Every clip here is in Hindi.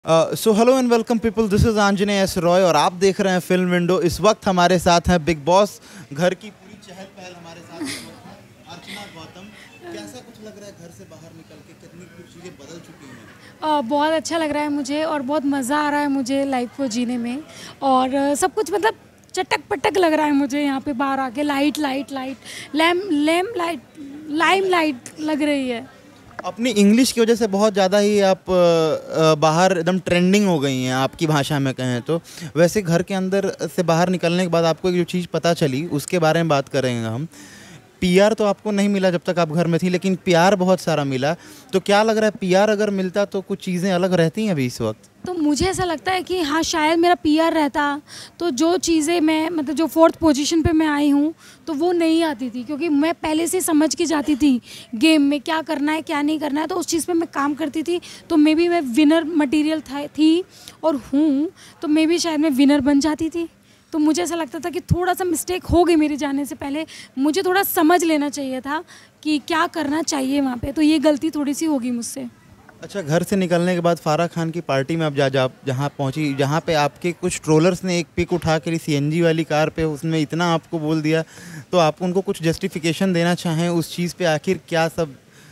So hello and welcome people, this is Anjaneya S Roy और आप देख रहे हैं फिल्म विंडो। इस वक्त हमारे साथ हैं बिग बॉस घर की पूरी चहल पहल हमारे साथ इस वक्त हैं। अर्चना गौतम, कैसा कुछ लग रहा है घर से बाहर निकल के? कितनी कुछ चीज़ें बदल चुकी हैं? बहुत अच्छा लग रहा है मुझे और बहुत मज़ा आ रहा है मुझे लाइफ को जीने में। और सब कुछ मतलब चटक पटक लग रहा है मुझे यहाँ पे बाहर आके। Light light light lime light lime light लग रही है। अपनी इंग्लिश की वजह से बहुत ज़्यादा ही आप बाहर एकदम ट्रेंडिंग हो गई हैं, आपकी भाषा में कहें तो। वैसे घर के अंदर से बाहर निकलने के बाद आपको जो चीज़ पता चली उसके बारे में बात करेंगे हम। पीआर तो आपको नहीं मिला जब तक आप घर में थी, लेकिन प्यार बहुत सारा मिला। तो क्या लग रहा है, पीआर अगर मिलता तो कुछ चीज़ें अलग रहती हैं अभी इस वक्त? तो मुझे ऐसा लगता है कि हाँ, शायद मेरा पीआर रहता तो जो चीज़ें मैं मतलब जो 4th पोजीशन पे मैं आई हूँ तो वो नहीं आती थी, क्योंकि मैं पहले से समझ के जाती थी गेम में क्या करना है क्या नहीं करना है। तो उस चीज़ पे मैं काम करती थी, तो मे बी मैं विनर मटेरियल थी और हूँ, तो मे बी शायद मैं विनर बन जाती थी। तो मुझे ऐसा लगता था कि थोड़ा सा मिस्टेक हो गई मेरे जाने से पहले। मुझे थोड़ा समझ लेना चाहिए था कि क्या करना चाहिए वहाँ पे, तो ये गलती थोड़ी सी होगी मुझसे। अच्छा, घर से निकलने के बाद फारा खान की पार्टी में आप जहाँ पहुँची, जहाँ पे आपके कुछ ट्रोलर्स ने एक पिक उठा के सीएनजी वाली कार पे उसमें इतना आपको बोल दिया, तो आप उनको कुछ जस्टिफिकेशन देना चाहें उस चीज़ पे, आखिर क्या सब?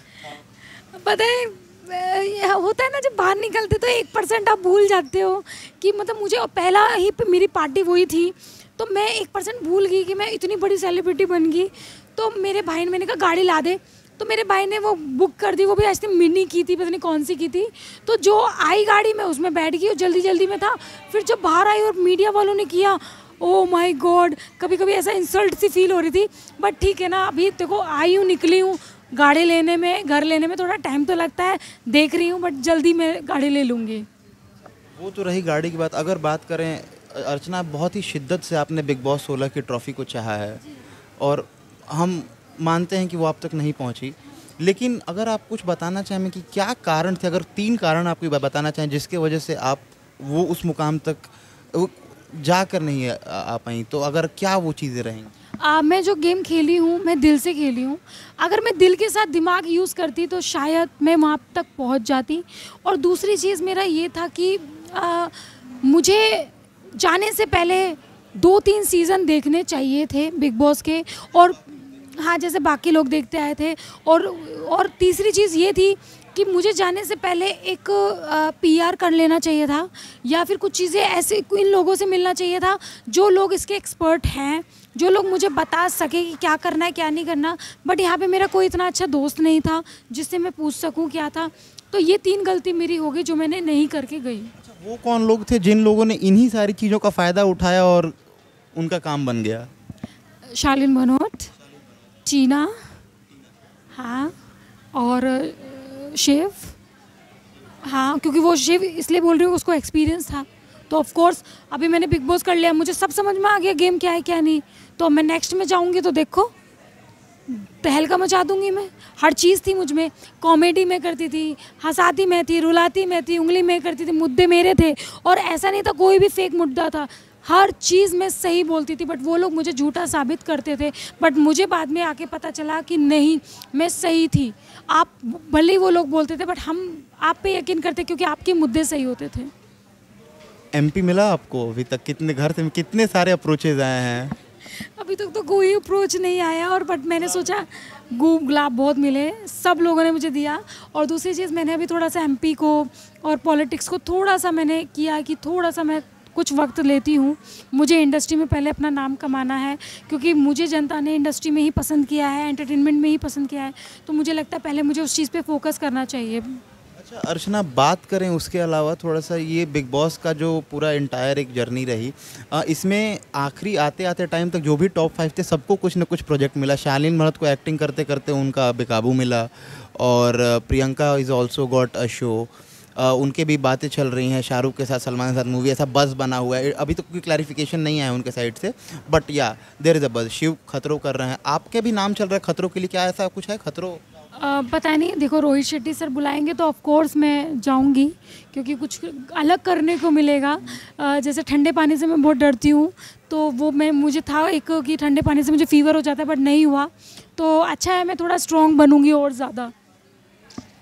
पता है, ये होता है ना, जब बाहर निकलते तो 1% आप भूल जाते हो कि मतलब मुझे पहला ही पे मेरी पार्टी वही थी, तो मैं 1% भूल गई कि मैं इतनी बड़ी सेलिब्रिटी बन गई। तो मेरे भाई ने, मैंने कहा गाड़ी ला दे, तो मेरे भाई ने वो बुक कर दी। वो भी ऐसे मिनी की थी, पता नहीं कौन सी की थी। तो जो आई गाड़ी में उसमें बैठ गई और जल्दी जल्दी में था। फिर जब बाहर आई और मीडिया वालों ने किया, ओ माय गॉड, कभी कभी ऐसा इंसल्ट सी फील हो रही थी। बट ठीक है ना, अभी देखो आई हूँ, निकली हूँ। गाड़ी लेने में, घर लेने में थोड़ा टाइम तो लगता है, देख रही हूँ, बट जल्दी मैं गाड़ी ले लूँगी। वो तो रही गाड़ी की बात। अगर बात करें अर्चना, बहुत ही शिद्दत से आपने बिग बॉस 16 की ट्रॉफ़ी को चाहा है और हम मानते हैं कि वो आप तक नहीं पहुंची, लेकिन अगर आप कुछ बताना चाहें कि क्या कारण थे, अगर 3 कारण आपको बताना चाहें जिसके वजह से आप वो उस मुकाम तक वो जाकर नहीं आ पाई, तो अगर क्या वो चीज़ें रहेंगी? मैं जो गेम खेली हूँ मैं दिल से खेली हूँ। अगर मैं दिल के साथ दिमाग यूज़ करती तो शायद मैं वहाँ तक पहुँच जाती। और दूसरी चीज़ मेरा ये था कि मुझे जाने से पहले 2-3 सीज़न देखने चाहिए थे बिग बॉस के, और हाँ, जैसे बाकी लोग देखते आए थे। और तीसरी चीज़ ये थी कि मुझे जाने से पहले एक पीआर कर लेना चाहिए था, या फिर कुछ चीज़ें ऐसे इन लोगों से मिलना चाहिए था जो लोग इसके एक्सपर्ट हैं, जो लोग मुझे बता सके कि क्या करना है क्या नहीं करना। बट यहाँ पे मेरा कोई इतना अच्छा दोस्त नहीं था जिससे मैं पूछ सकूँ क्या था। तो ये 3 गलती मेरी हो गई जो मैंने नहीं करके गई। वो कौन लोग थे जिन लोगों ने इन्हीं सारी चीज़ों का फ़ायदा उठाया और उनका काम बन गया? शालीन भनोट, टीना, हाँ, और शिव। हाँ, क्योंकि वो शिव इसलिए बोल रही हूँ, उसको एक्सपीरियंस था। तो ऑफ कोर्स अभी मैंने बिग बॉस कर लिया, मुझे सब समझ में आ गया गेम क्या है क्या नहीं। तो मैं नेक्स्ट में जाऊँगी तो देखो तहलका मचा दूंगी मैं। हर चीज़ थी मुझ में, कॉमेडी में करती थी, हंसाती मैं थी, रुलाती मैं थी, उंगली में करती थी, मुद्दे मेरे थे। और ऐसा नहीं था कोई भी फेक मुद्दा था, हर चीज़ में सही बोलती थी। बट वो लोग मुझे झूठा साबित करते थे। बट मुझे बाद में आके पता चला कि नहीं, मैं सही थी। आप भले ही वो लोग बोलते थे, बट हम आप पे यकीन करते क्योंकि आपके मुद्दे सही होते थे। एमपी मिला आपको अभी तक? कितने घर से कितने सारे अप्रोचेज आए हैं? अभी तक तो कोई अप्रोच नहीं आया, और बट मैंने सोचा गुलाब बहुत मिले, सब लोगों ने मुझे दिया। और दूसरी चीज़, मैंने अभी थोड़ा सा एमपी को और पॉलिटिक्स को थोड़ा सा मैंने किया कि थोड़ा सा मैं कुछ वक्त लेती हूँ। मुझे इंडस्ट्री में पहले अपना नाम कमाना है, क्योंकि मुझे जनता ने इंडस्ट्री में ही पसंद किया है, एंटरटेनमेंट में ही पसंद किया है। तो मुझे लगता है पहले मुझे उस चीज़ पे फोकस करना चाहिए। अच्छा अर्चना, बात करें उसके अलावा थोड़ा सा, ये बिग बॉस का जो पूरा इंटायर एक जर्नी रही, इसमें आखिरी आते आते टाइम तक जो भी टॉप 5 थे सबको कुछ ना कुछ प्रोजेक्ट मिला। शालीन भनोट को एक्टिंग करते करते उनका बेकाबू मिला, और Priyanka is also got a show. उनके भी बातें चल रही हैं, शाहरुख के साथ, सलमान के साथ मूवी, ऐसा बज़ बना हुआ है। अभी तक कोई क्लैरिफिकेशन नहीं आया उनके साइड से, but yeah there is a buzz. Shiv खतरों कर रहे हैं, आपके भी नाम चल रहा है खतरों के लिए, क्या ऐसा कुछ है खतरों? पता नहीं, देखो रोहित शेट्टी सर बुलाएंगे तो ऑफ कोर्स मैं जाऊंगी, क्योंकि कुछ अलग करने को मिलेगा। जैसे ठंडे पानी से मैं बहुत डरती हूँ, तो वो मुझे था एक कि ठंडे पानी से मुझे फीवर हो जाता है, बट नहीं हुआ। तो अच्छा है, मैं थोड़ा स्ट्रॉन्ग बनूंगी और ज़्यादा।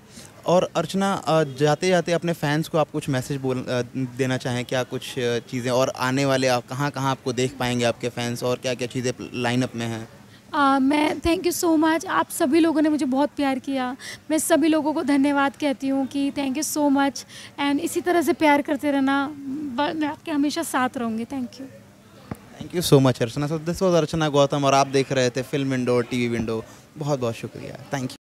और अर्चना, जाते जाते अपने फैंस को आप कुछ मैसेज देना चाहें क्या, कुछ चीज़ें, और आने वाले आप कहाँ कहाँ आपको देख पाएंगे आपके फैंस, और क्या क्या चीज़ें लाइनअप में हैं? मैं थैंक यू सो मच, आप सभी लोगों ने मुझे बहुत प्यार किया। मैं सभी लोगों को धन्यवाद कहती हूँ कि thank you so much, and इसी तरह से प्यार करते रहना, मैं आपके हमेशा साथ रहूँगी। Thank you so much Archana. So this was Archana Gautam और आप देख रहे थे फिल्म विंडो टीवी विंडो। बहुत बहुत शुक्रिया, थैंक यू।